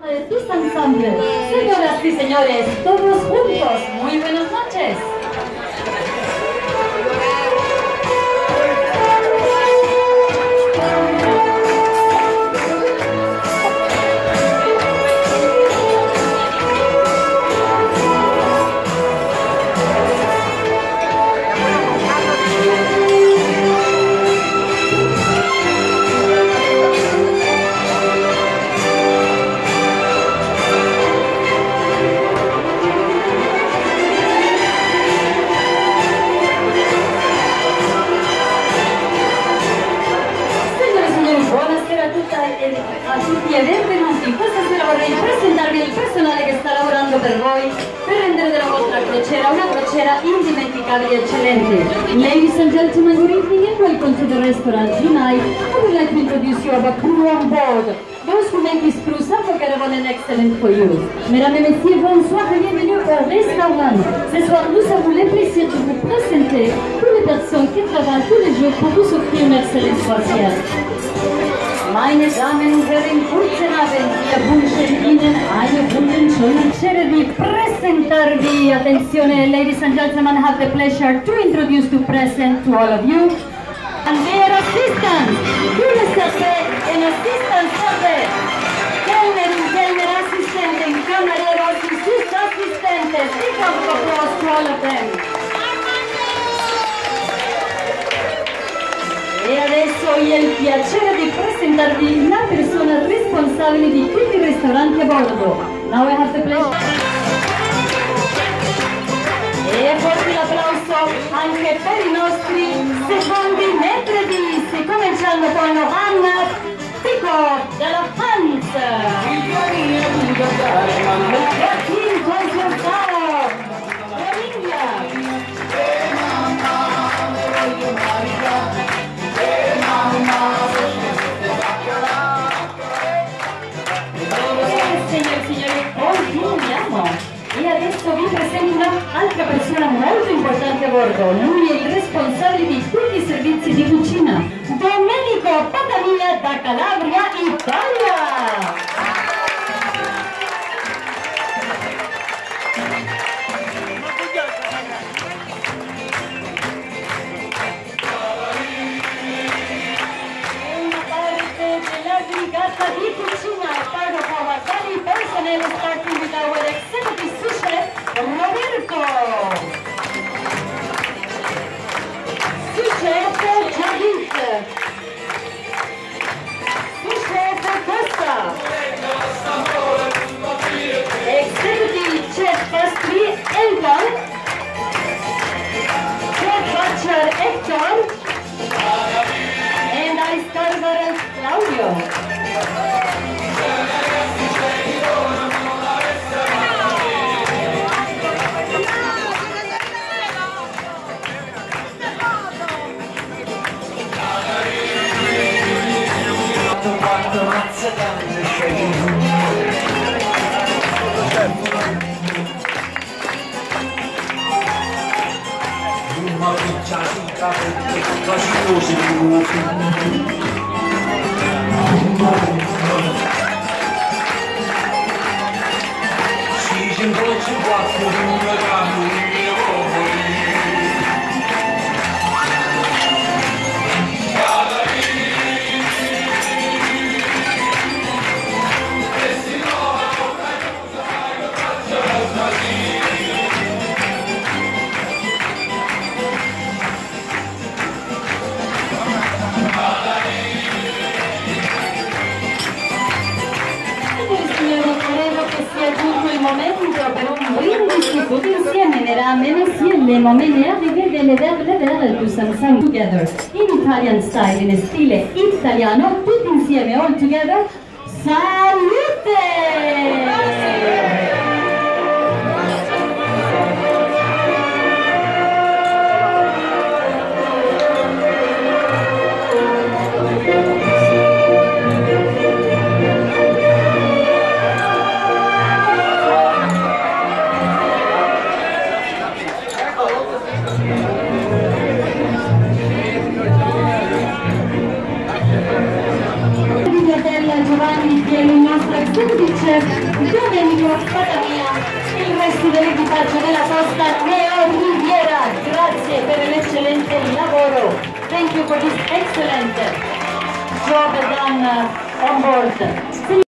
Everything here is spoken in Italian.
De tus ensambles. Señoras y señores, todos juntos, muy buenas noches. A tutti e benvenuti. Questa sera vorrei presentarvi il personale che sta lavorando per voi per rendere della vostra crociera una crociera indimenticabile e eccellente. Ladies and gentlemen, good evening and welcome to the restaurant tonight. I would like to introduce you our crew on board. Those who make this cruise unforgettable and excellent for you. Mesdames et messieurs, bonsoir et bienvenue au restaurant. Ce soir, nous avons le plaisir de vous présenter toutes les personnes qui travaillent tous les jours pour vous offrir une excellente croisière. Meine Damen und Herren, guten Abend. Wir wünschen Ihnen eine wunderschöne Schere di presentarvi. Attenzione, ladies and gentlemen, have the pleasure to introduce to present to all of you and their assistants. Une serveur and assistant server. Kellner, assistente, camareros y sus asistentes. Big round of applause to all of them. E adesso ho il piacere di presentarvi la persona responsabile di tutti i ristoranti a bordo. Now I have the pleasure. E forte l'applauso anche per i nostri secondi metredisti, cominciando con Anna Pico della Hans. Joaquín Consultado della India. Signori, continuiamo e adesso vi presento un'altra persona molto importante a bordo. Lui è il responsabile di tutti i servizi di cucina, Domenico Patamia da Calabria, Italia. Di cucina part of our daily personnel, starting with our executive sous chef, Roberto. Sous chef Jadis. Sous chef Costa. Executive chef pastry Elton. Chef butcher Hector. And I server Claudio. Tutti insieme, mesdames et messieurs, le moment est arrivé de lever tous ensemble together in Italian style, in stile italiano, tutti insieme, all together. Salute! Giovanni, che è il nostro chef Domenico Patamia e il resto dell'equipaggio della Costa Neo Riviera. Grazie per l'eccellente lavoro. Thank you for this excellent job done on board.